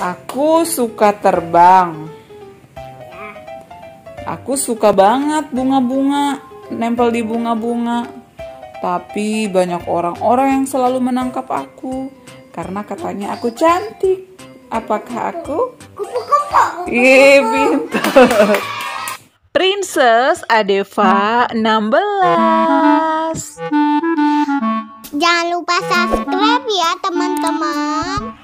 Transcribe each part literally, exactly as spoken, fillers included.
Aku suka terbang. Aku suka banget bunga-bunga, nempel di bunga-bunga. Tapi banyak orang-orang yang selalu menangkap aku karena katanya aku cantik. Apakah aku? Kupu-kupu. Iya, pintar. Princess Adeva enam belas. Jangan lupa subscribe ya teman-teman.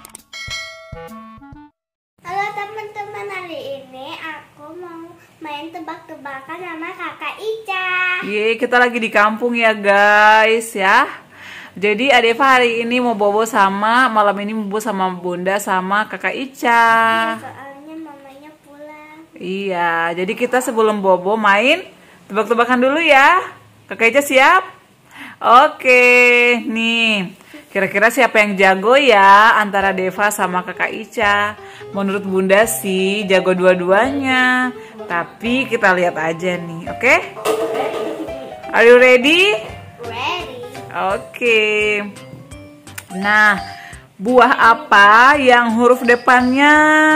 Halo teman-teman, hari ini aku mau main tebak-tebakan sama kakak Ica. Yeay, kita lagi di kampung ya guys ya. Jadi Adeva hari ini mau bobo sama, malam ini mau bobo sama bunda sama kakak Ica. Ya, soalnya mamanya pulang. Iya, jadi kita sebelum bobo main tebak-tebakan dulu ya. Kakak Ica siap? Oke, nih. Kira-kira siapa yang jago ya antara Deva sama kakak Ica? Menurut bunda sih jago dua-duanya. Tapi kita lihat aja nih, oke? Are you ready? Ready. Oke. Nah, buah apa yang huruf depannya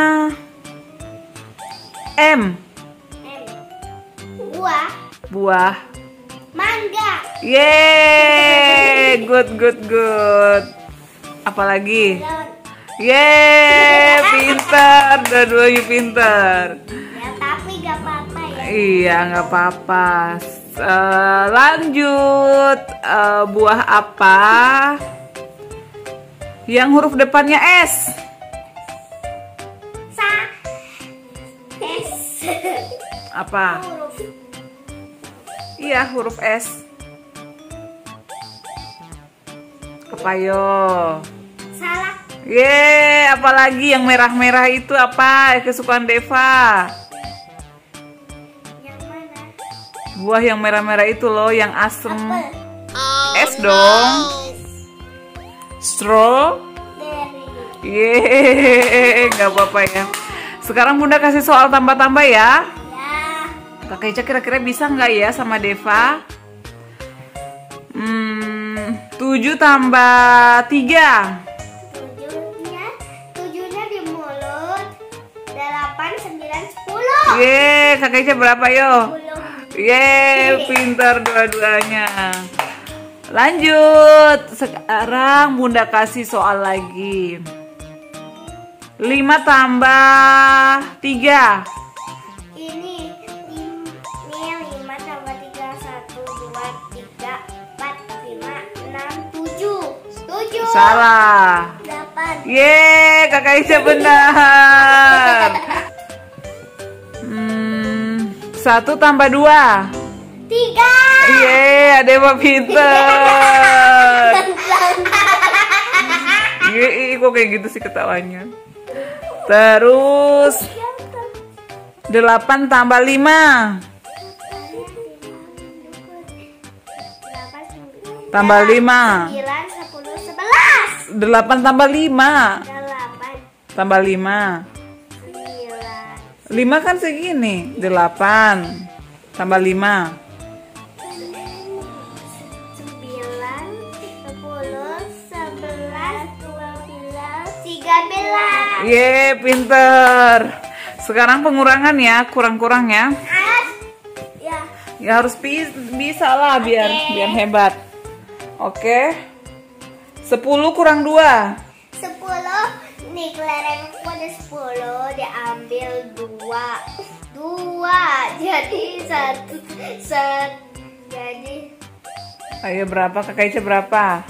M? M. Buah Buah. mangga. Yeay, good good good. Apalagi? Daun. Yeay, pintar, dua-duanya pintar. Ya tapi gak apa-apa ya. Iya, nggak apa-apa. Uh, lanjut, uh, buah apa yang huruf depannya S? Sa. S. Apa? Huruf. Iya, huruf S. Apa yo? Salah. Yeay, apalagi yang merah-merah itu apa? Kesukaan Deva. Yang mana? Buah yang merah-merah itu loh, yang asem. Apel. S dong. Strawberry. Yeay, nggak apa-apa ya. Sekarang bunda kasih soal tambah-tambah ya. Ya. Kakak Ica kira-kira bisa nggak ya sama Deva? Hmm, tujuh tambah tiga. Tujuhnya, tujuhnya di mulut. Delapan, sembilan, sepuluh. Yeay, kakak Ica berapa yo? Sepuluh. Yeay, pintar dua-duanya. Lanjut, sekarang bunda kasih soal lagi. Lima tambah tiga. Ini, ini lima tambah tiga, satu, dua, tiga, empat, lima, enam, tujuh. Tujuh. Salah. Delapan. Yeay, kakak Ica benar. Hmm, satu tambah dua. Tiga. Yeay, Adeva pintar. Yeay, kok kayak gitu sih ketawanya. Terus delapan tambah lima. Tambah lima. Sembilan, sepuluh, sebelas. Delapan tambah lima. Delapan. Tambah lima. Sembilan. Lima kan segini. Delapan tambah lima. Sembilan, sepuluh, sebelas, dua belas, tiga belas. Yeay, pinter. Sekarang pengurangan ya, kurang-kurang ya. Ah, ya. Ya harus bis- bisa lah biar Oke. biar hebat. Oke. Sepuluh kurang dua. Sepuluh, nih kelerengku ada sepuluh, diambil dua, dua, jadi satu, set, jadi Ayo berapa? Kakak Ica berapa?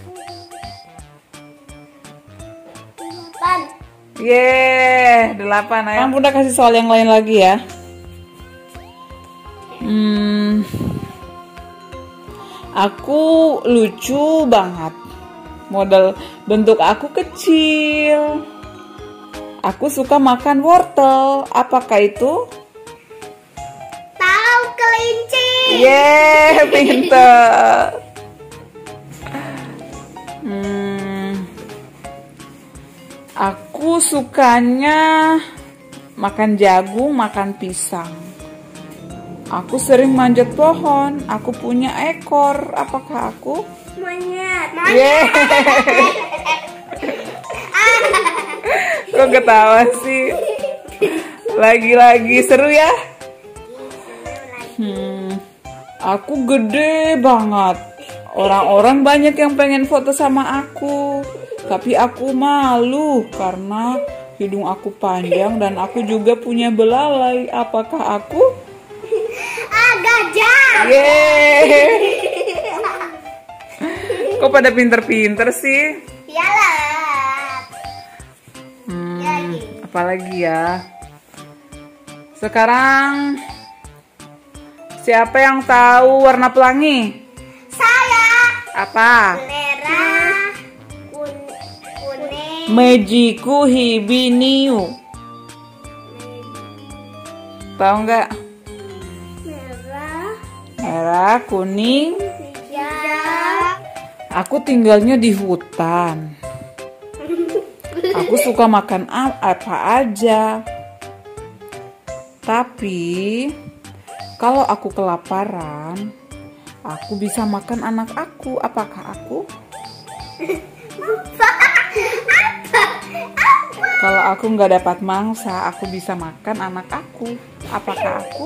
delapan. Yeay, delapan. Ayo. Bunda kasih soal yang lain lagi ya. Hmm, aku lucu banget. Model bentuk aku kecil. Aku suka makan wortel. Apakah itu? Tahu kelinci. Yeay, pinter. Hmm, aku sukanya makan jagung, makan pisang. Aku sering manjat pohon. Aku punya ekor. Apakah aku? Monyet. Yeay. Kok ketawa sih? Lagi-lagi seru ya? Hmm, aku gede banget. Orang-orang banyak yang pengen foto sama aku, tapi aku malu karena hidung aku panjang dan aku juga punya belalai. Apakah aku? Ah, gajah. Yeay. Kok pada pinter-pinter sih? Iyalah. Hmm, apalagi ya? Sekarang siapa yang tahu warna pelangi? Saya. Apa? Merah, kun kuning, Mejiku hibiniu. Tahu nggak? merah, Merah, kuning. hijau. Aku tinggalnya di hutan. Aku suka makan a- apa aja. Tapi kalau aku kelaparan, aku bisa makan anak aku. Apakah aku? Kalau aku nggak dapat mangsa, aku bisa makan anak aku. Apakah aku?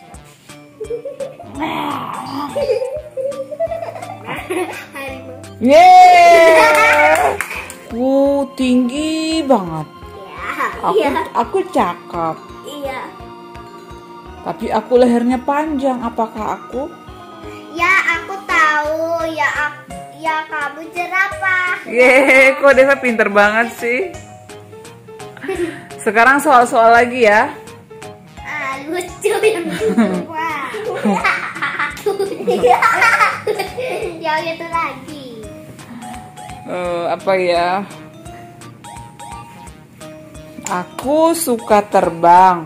Yeay! Wuh, tinggi banget. Aku, Iya. aku cakep. Iya. Tapi aku lehernya panjang. Apakah aku? Ya, aku tahu. Ya, aku, ya kamu jerapah. Yeay, kok Deva pinter banget sih. Sekarang soal-soal lagi ya. Ah, lucu yang kedua. Yang itu lagi. Eh, apa ya? Aku suka terbang.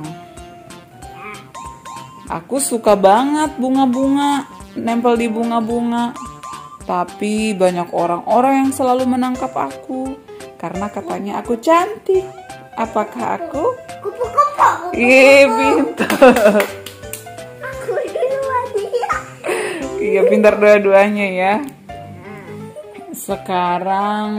Aku suka banget bunga-bunga, nempel di bunga-bunga. Tapi banyak orang-orang yang selalu menangkap aku karena katanya aku cantik. Apakah aku? Kupu-kupu. Iya, pintar. Aku dua dia. Iya, pintar dua-duanya ya. Sekarang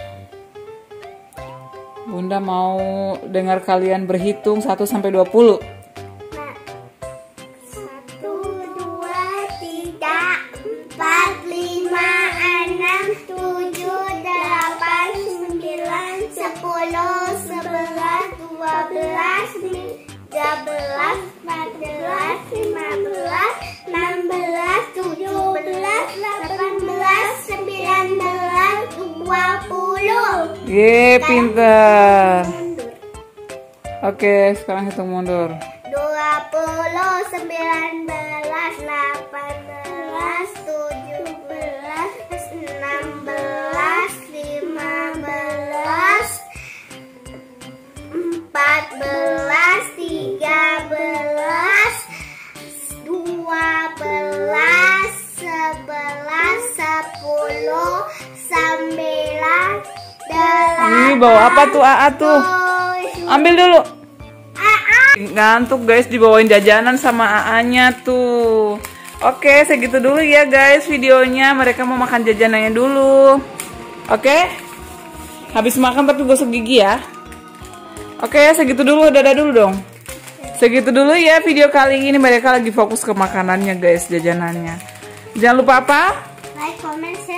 Bunda mau dengar kalian berhitung satu sampai dua puluh. Nah, satu, dua, tiga, empat, lima, enam, tujuh, delapan, sembilan, sepuluh, sebelas, dua belas, tiga belas, empat belas, lima belas, enam belas, tujuh belas, delapan belas, sembilan belas, dua puluh. Ye, pintar. Mundur. Oke, sekarang hitung mundur. Dua puluh, sembilan belas, delapan belas, tujuh belas, enam belas, lima belas, empat belas, tiga belas, dua belas, sebelas, sepuluh, sembilan, Ini bawa apa tuh A A tuh? Ambil dulu. Ngantuk guys, dibawain jajanan sama A A-nya tuh. Oke, segitu dulu ya guys videonya. Mereka mau makan jajanannya dulu. Oke? Habis makan tapi gosok gigi ya. Oke, segitu dulu. Dadah dulu dong. Segitu dulu ya video kali ini. Mereka lagi fokus ke makanannya guys, jajanannya. Jangan lupa apa? Like, comment, share.